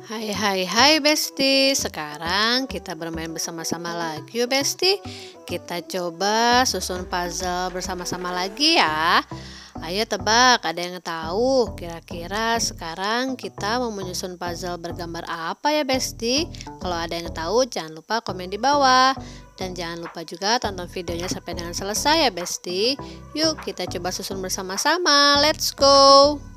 Hai hai hai Besti, sekarang kita bermain bersama-sama lagi yuk Besti. Kita coba susun puzzle bersama-sama lagi ya. Ayo tebak, ada yang tahu kira-kira sekarang kita mau menyusun puzzle bergambar apa ya Besti? Kalau ada yang tahu jangan lupa komen di bawah. Dan jangan lupa juga tonton videonya sampai dengan selesai ya Besti. Yuk kita coba susun bersama-sama, let's go.